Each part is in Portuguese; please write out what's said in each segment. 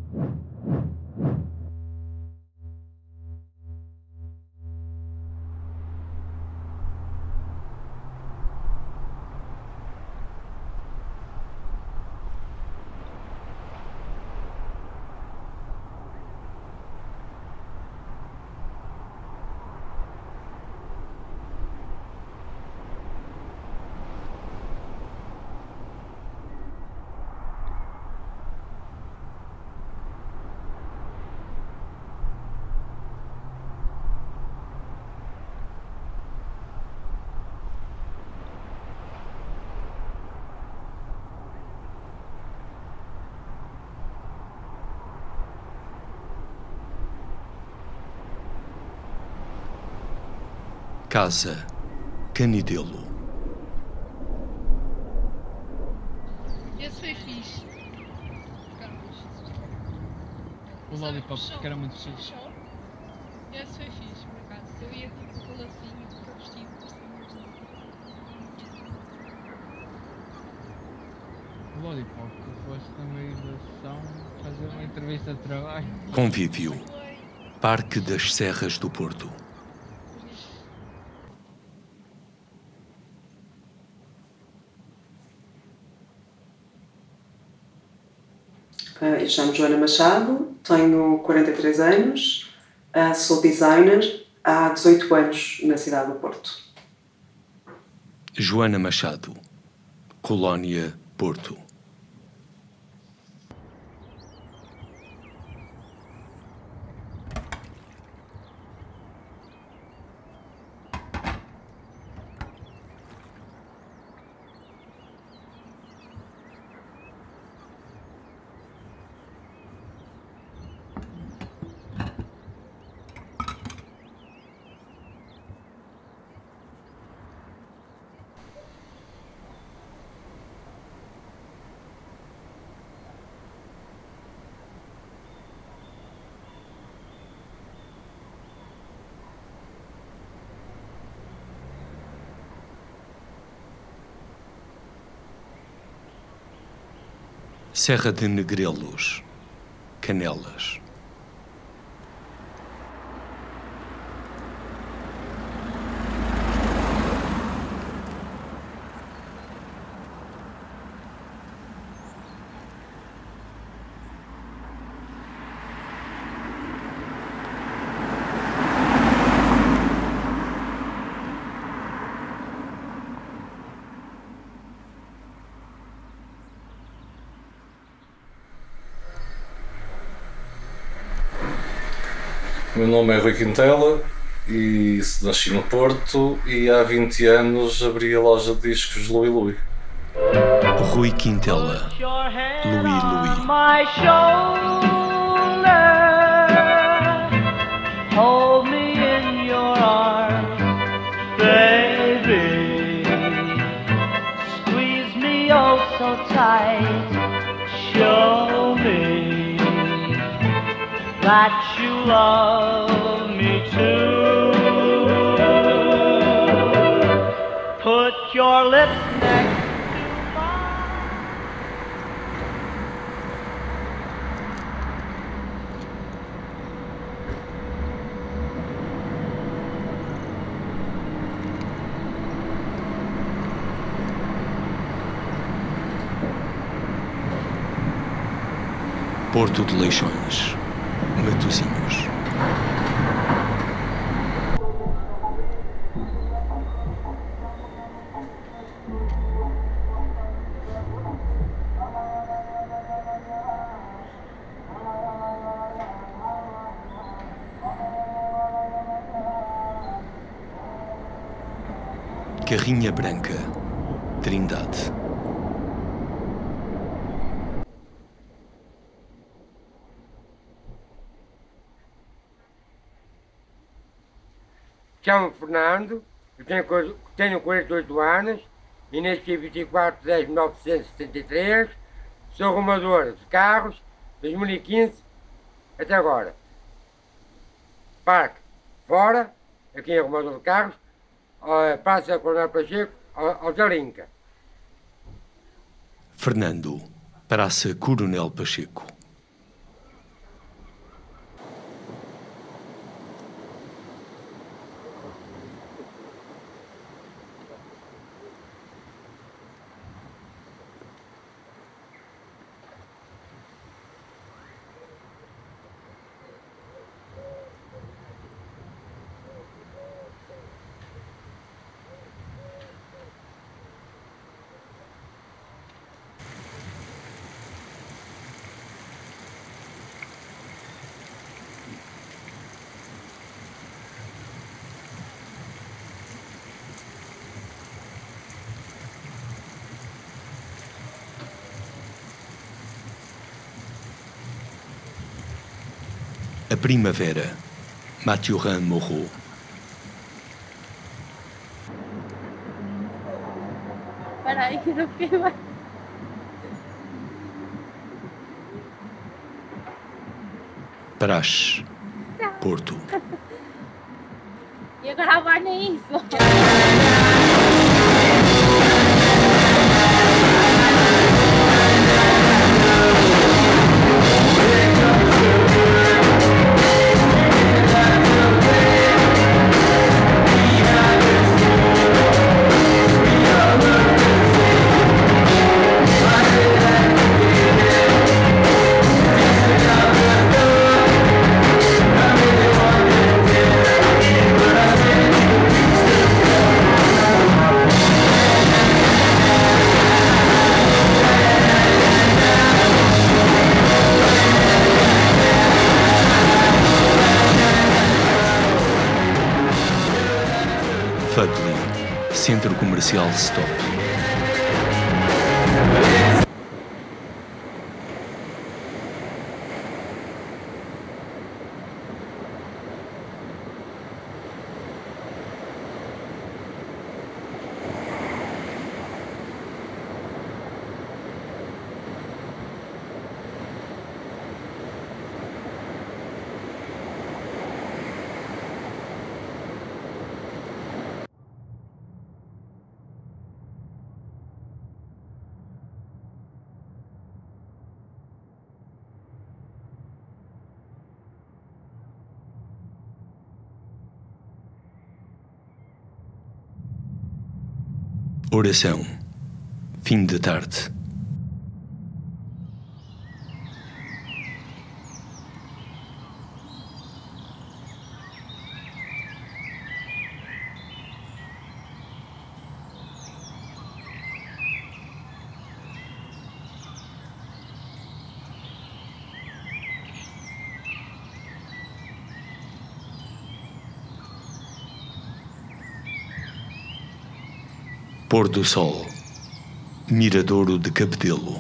Casa Canidelo. Esse foi fixe. O Lollipop, que era muito fixe. Esse foi fixe, por acaso. Eu ia tipo com o lacinho, com o vestido, O Lollipop, tu foste na meio da sessão fazer uma entrevista de trabalho. Convívio. Parque das Serras do Porto. Eu chamo Joana Machado, tenho 43 anos, sou designer há 18 anos na cidade do Porto. Joana Machado, Colónia, Porto. Serra de Negrelos, Canelas. O meu nome é Rui Quintela e nasci no Porto e há 20 anos abri a loja de discos Louie Louie. Rui Quintela, Louie Louie. Hold me in your arms, baby. Squeeze me oh so tight. Show me that you love me too. Put your lips next to mine. Porto de Leixões, Matosinhos. Carrinha Branca, Trindade. Chamo-me Fernando, eu tenho 48 anos e nasci 24 de 10 de 1973, sou arrumador de carros, 2015 até agora. Parque fora, aqui em arrumador de carros, Praça Coronel Pacheco, ao Jalinca. Fernando, Praça Coronel Pacheco. A Primavera, Mathurin Moreau. Para aí que não fiquei mais. Praxe, Porto. E agora vai nem isso. Fugly, Centro Comercial Stop. Oração. Fim de tarde. Pôr do sol. Miradouro de Cabedelo.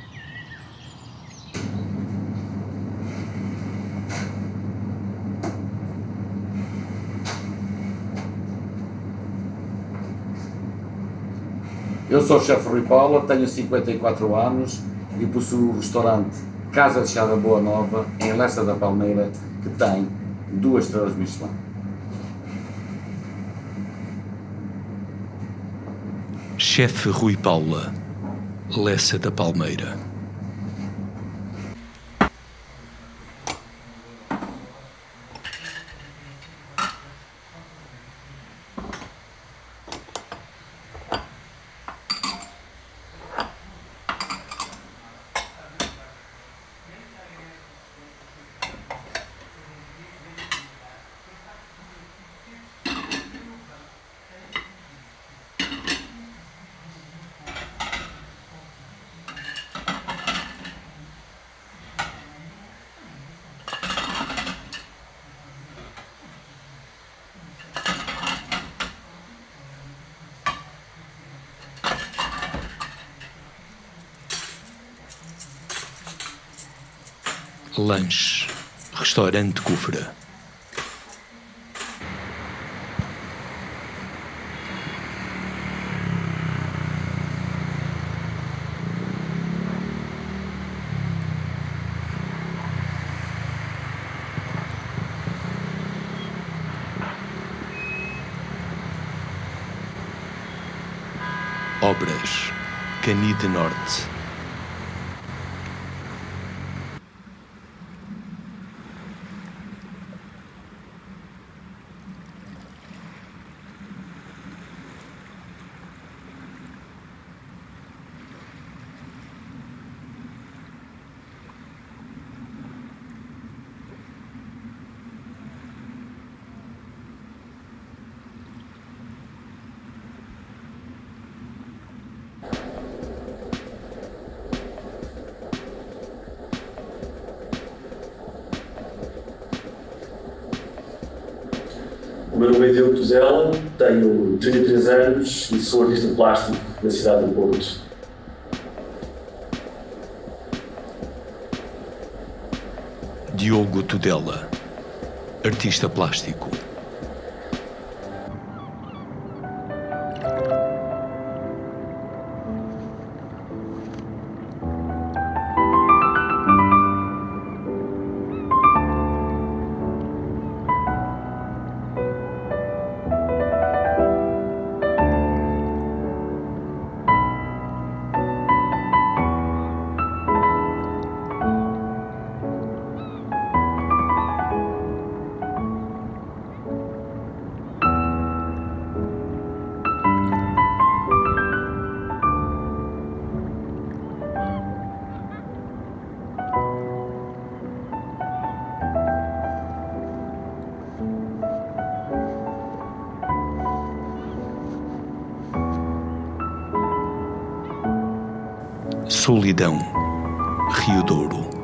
Eu sou o chefe Rui Paula, tenho 54 anos e possuo o restaurante Casa de Chá da Boa Nova, em Lessa da Palmeira, que tem 2 estrelas Michelin. Chefe Rui Paula, Lessa da Palmeira. Lanche, Restaurante Cufra. Obras, Canide Norte. O meu nome é Diogo Tuzela, tenho 33 anos e sou artista plástico na cidade de Porto. Diogo Tudela, artista plástico. Solidão, Rio Douro.